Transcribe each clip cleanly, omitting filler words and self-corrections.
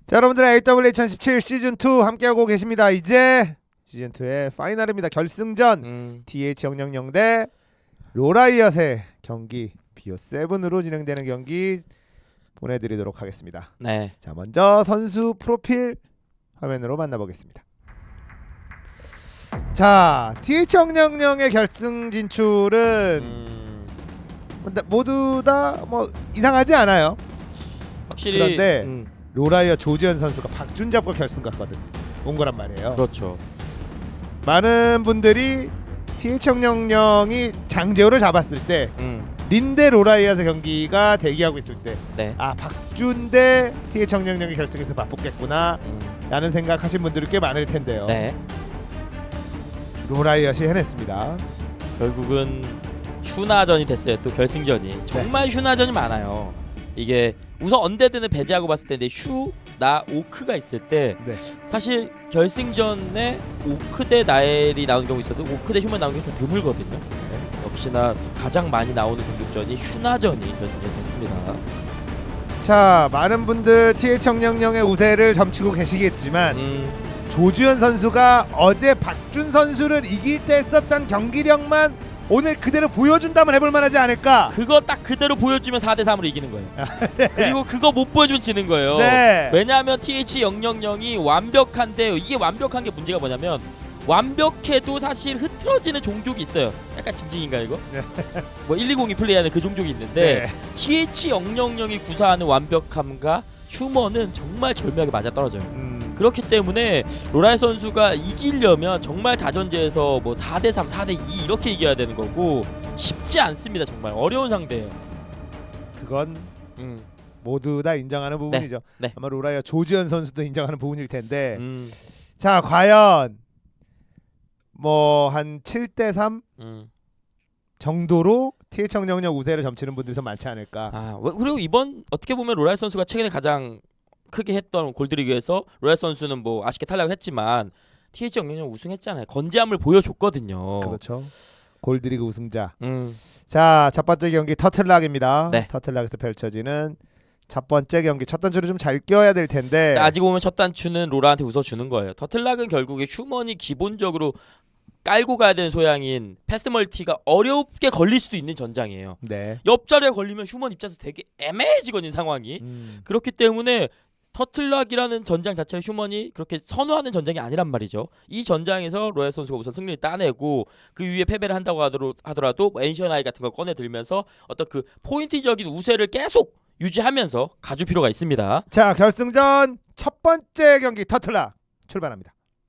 자, 여러분들 AWA 2017 시즌2 함께하고 계십니다. 이제 시즌2의 파이널입니다. 결승전 TH000 대 로라이엇의 경기 BO7으로 진행되는 경기 보내드리도록 하겠습니다. 네. 자, 먼저 선수 프로필 화면으로 만나보겠습니다. 자, TH000의 결승 진출은 모두 다 뭐 이상하지 않아요. 확실히 그런데 로라이엇 조지현 선수가 박준잡과 결승 갔거든. 온 거란 말이에요. 그렇죠. 많은 분들이 TH000이 장재호를 잡았을 때 린대 로라이엇의 경기가 대기하고 있을 때 네. 아, 박준 대 TH000의 결승에서 맞붙겠구나 라는 생각하신 분들이 꽤 많을 텐데요. 네. 로라이엇이 해냈습니다. 결국은 슈나전이 됐어요. 또 결승전이 정말 슈나전이 많아요. 이게 우선 언데드는 배제하고 봤을 텐데 슈나 오크가 있을 때 사실 결승전에 오크 대 나엘이 나오는 경우 있어도 오크 대 휴먼 나오는 게 좀 드물거든요. 역시나 가장 많이 나오는 공격전이 슈나전이 결승전이 됐습니다. 자, 많은 분들 TH000의 우세를 점치고 계시겠지만 조주현 선수가 어제 박준 선수를 이길 때 썼던 경기력만 오늘 그대로 보여준다면 해볼 만하지 않을까? 그거 딱 그대로 보여주면 4대3으로 이기는 거예요. 네. 그리고 그거 못 보여주면 지는 거예요. 네. 왜냐하면 TH000이 완벽한데 이게 완벽한 게 문제가 뭐냐면 완벽해도 사실 흐트러지는 종족이 있어요. 약간 징징인가 이거? 네. 뭐 1202 플레이하는 그 종족이 있는데 네. TH000이 구사하는 완벽함과 휴먼은 정말 절묘하게 맞아떨어져요. 그렇기 때문에 로라이 선수가 이기려면 정말 다전제에서 뭐 4대3, 4대2 이렇게 이겨야 되는 거고 쉽지 않습니다. 정말 어려운 상대예요. 그건 모두 다 인정하는 부분이죠. 네. 아마 로라이엇 조주현 선수도 인정하는 부분일 텐데 자, 과연 뭐 한 7대3 정도로 TH000 우세를 점치는 분들이 좀 많지 않을까. 아, 그리고 이번 어떻게 보면 로라이 선수가 최근에 가장 크게 했던 골드리그에서 로라이 선수는 뭐 아쉽게 탈락을 했지만 TH000 우승했잖아요. 건재함을 보여줬거든요. 그렇죠. 골드리그 우승자. 자, 첫 번째 경기 터틀락입니다. 네. 터틀락에서 펼쳐지는 첫 번째 경기. 첫 단추를 좀 잘 껴야 될 텐데 아직 보면 첫 단추는 로라한테 웃어주는 거예요. 터틀락은 결국에 휴먼이 기본적으로 깔고 가야 되는 소양인 패스트 멀티가 어렵게 걸릴 수도 있는 전장이에요. 네. 옆자리에 걸리면 휴먼 입장에서 되게 애매해지거든요, 상황이. 그렇기 때문에 터틀락이라는 전장 자체를 휴먼이 그렇게 선호하는 전장이 아니란 말이죠. 이 전장에서 로얄 선수가 우선 승리를 따내고 그 위에 패배를 한다고 하더라도 엔션 아이 같은 거 꺼내 들면서 어떤 그 포인트적인 우세를 계속 유지하면서 가줄 필요가 있습니다. 자, 결승전 첫 번째 경기 터틀락 출발합니다.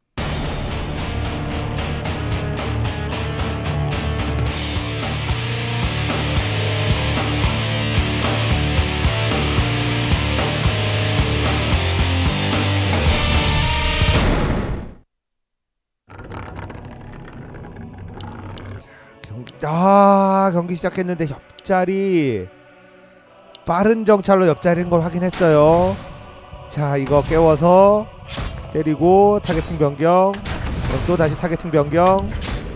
경기 시작했는데 옆자리 빠른 정찰로 옆자리인 걸 확인했어요. 자, 이거 깨워서 때리고 타겟팅 변경, 그럼 또 다시 타겟팅 변경.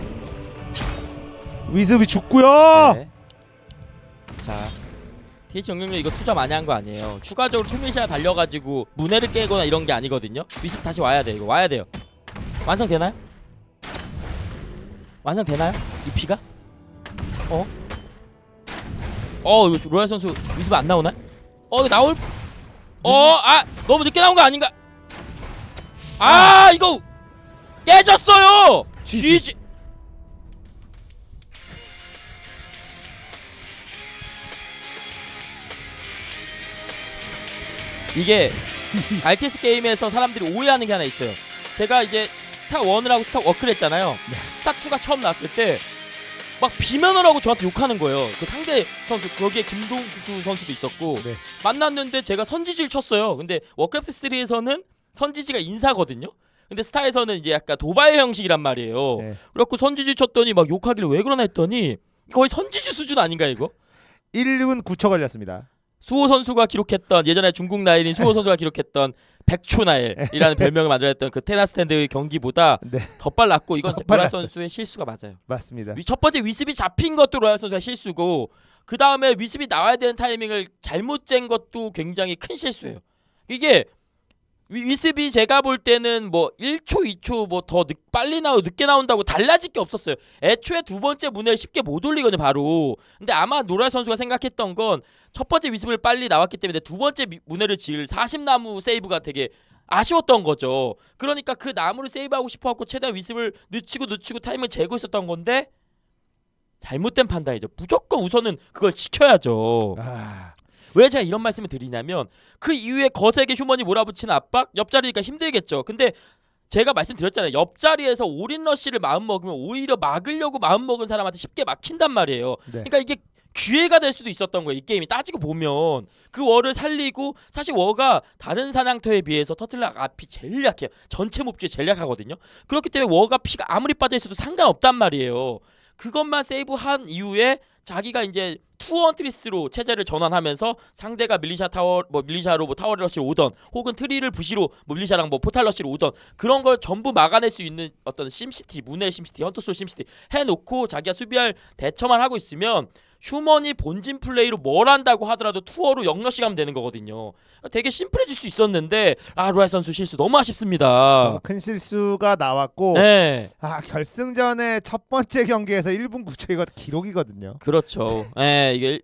위습이 죽고요. 네. 자, TH000 이거 투자 많이 한 거 아니에요. 추가적으로 투미시아 달려가지고 문해를 깨거나 이런 게 아니거든요. 위습 다시 와야 돼. 이거 와야 돼요. 완성되나요? 완성되나요? 이 피가? 이거 로얄 선수 위습 안 나오나? 이거 나올? 너무 늦게 나온 거 아닌가? 이거 깨졌어요. GG. 이게 RTS 게임에서 사람들이 오해하는 게 하나 있어요. 제가 이제 스타 1을 하고 스타 워크를 했잖아요. 스타 2가 처음 나왔을 때 막 비면을 하고 저한테 욕하는 거예요. 그 상대 선수, 거기에 김동수 선수도 있었고 만났는데 제가 선지지를 쳤어요. 근데 워크래프트 3에서는 선지지가 인사거든요. 근데 스타에서는 이제 약간 도발 형식이란 말이에요. 그래갖고 선지지 쳤더니 막 욕하길래 왜 그러나 했더니 거의 선지지 수준 아닌가 이거? 1분 9초 걸렸습니다. 수호 선수가 기록했던 예전에 중국 나일인 수호 선수가 기록했던 100초 나일이라는 별명을 만들었던 그 테라스탠드 경기보다 더 빨랐고 이건 로얄 선수의 실수가 맞아요. 맞습니다. 첫 번째 위습이 잡힌 것도 로얄 선수의 실수고 그 다음에 위습이 나와야 되는 타이밍을 잘못 잰 것도 굉장히 큰 실수예요. 이게 위습이 제가 볼 때는 뭐 1초, 2초 뭐 더 빨리 나오고 늦게 나온다고 달라질 게 없었어요. 애초에 두 번째 문해를 쉽게 못 올리거든요, 바로. 근데 아마 노라 선수가 생각했던 건 첫 번째 위습을 빨리 나왔기 때문에 두 번째 문해를 지을 40나무 세이브가 되게 아쉬웠던 거죠. 그러니까 그 나무를 세이브하고 싶어갖고 최대한 위습을 늦추고 타임을 재고 있었던 건데 잘못된 판단이죠. 무조건 우선은 그걸 지켜야죠. 왜 제가 이런 말씀을 드리냐면 그 이후에 거세게 휴먼이 몰아붙이는 압박, 옆자리니까 힘들겠죠. 근데 제가 말씀드렸잖아요. 옆자리에서 올인러시를 마음먹으면 오히려 막으려고 마음먹은 사람한테 쉽게 막힌단 말이에요. 네. 그러니까 이게 기회가 될 수도 있었던 거예요. 이 게임이 따지고 보면 그 워를 살리고 사실 워가 다른 사냥터에 비해서 터틀락 앞이 제일 약해요. 전체 몹 중에 제일 약하거든요. 그렇기 때문에 워가 피가 아무리 빠져있어도 상관없단 말이에요. 그것만 세이브한 이후에 자기가 이제 투언트리스로 체제를 전환하면서 상대가 밀리샤 타워 뭐 밀리샤로 뭐 타워 러시로 오던 혹은 트리를 부시로 뭐 밀리샤랑 뭐 포탈 러시로 오던 그런 걸 전부 막아낼 수 있는 어떤 심시티 문의 심시티 헌터솔 심시티 해놓고 자기가 수비할 대처만 하고 있으면 휴먼이 본진 플레이로 뭘 한다고 하더라도 투어로 역러시 가면 되는 거거든요. 되게 심플해질 수 있었는데 루아이 선수 실수 너무 아쉽습니다. 큰 실수가 나왔고 네. 결승전의 첫 번째 경기에서 1분 9초 이거 기록이거든요. 그렇죠. 네, 이게